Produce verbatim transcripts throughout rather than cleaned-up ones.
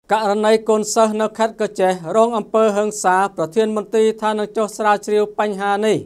ករណីកូនសិស្សនៅខេត្តកោះចេះរងអំពើហិង្សាប្រធានមន្ត្រីថានឹងចុះស្រាវជ្រាវបញ្ហានេះ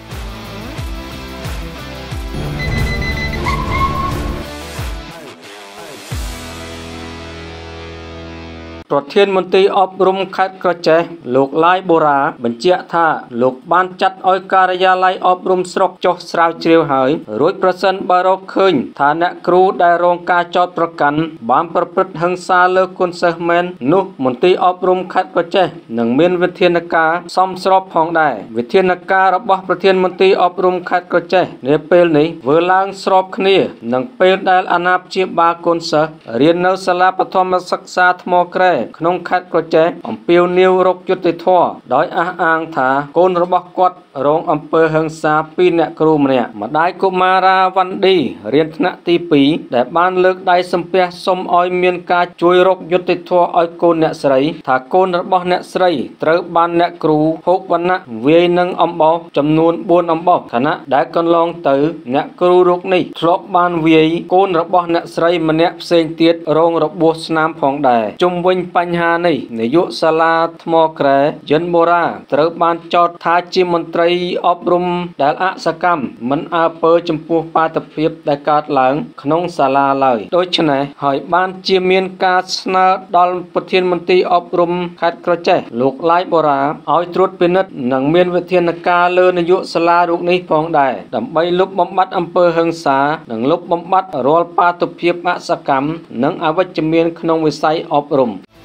ប្រធានមន្ត្រីអប់រំខេត្តកោះចេះលោកឡាយបូរ៉ាបញ្ជាក់ថាលោកបានចាត់ឲ្យការិយាល័យអប់រំស្រុកចុះស្រាវជ្រាវហើយរួចប្រសិនបើរកឃើញថាអ្នកគ្រូដែលរងការចោទប្រកាន់បានប្រព្រឹត្តហិង្សាលើកូនសិស្សមែននោះមន្ត្រីអប់រំខេត្តកោះចេះនឹងមានវិធានការសមស្របផងដែរវិធានការរបស់ប្រធានមន្ត្រីអប់រំខេត្តកោះចេះនាពេលនេះធ្វើឡើងស្របគ្នានឹងពេលដែលអាណាព្យាបាលកូនសិស្សរៀននៅសាលាបឋមសិក្សាថ្មក្រែក្នុងខេត្តកោះចេះអំពាវនាវរកយុត្តិធម៌ដោយអះអាងថាកូនរបស់គាត់រងអំពើហិង្សាពីអ្នកគ្រូម្នាក់ម្ដាយកុមារាវ៉ាន់ឌីរៀនថ្នាក់ទីពីរដែលបានលើកដៃសំពះសុំឲ្យមានការជួយរកយុត្តិធម៌ឲ្យកូនអ្នកស្រីថាកូនរបស់អ្នកស្រីត្រូវបានអ្នកគ្រូភោគវណ្ណៈវាយនឹងអំបោសចំនួនបួនអំបោសខណៈដែលកន្លងទៅអ្នកគ្រូរូបនេះធ្លាប់បានវាយកូនរបស់អ្នកស្រីម្នាក់ផ្សេងទៀតរងរបួសស្នាមផងដែរជុំវិញបញ្ហានេះនាយកសាលាថ្មក្រែយិនបូរ៉ាត្រូវបានចោទថាជាមន្ត្រីអប់រំដែលអសកម្មមិនអើពើចំពោះបាតុភិបដែលកើតឡើងក្នុងសាលាឡើយដូច្នេះហើយបានជាមានការស្នើដល់ប្រធានមន្ត្រីអប់រំខេត្តកោះចេះលោកឡាយបូរ៉ាឲ្យត្រួតពិនិត្យនិងមានវិធានការលើនាយកសាលារូបនេះផងដែរដើម្បីលុបបំបាត់អំពើហិង្សានិងលុបបំបាត់រាល់បាតុភិបអសកម្មនិងអវិជ្ជមានក្នុងវិស័យអប់រំ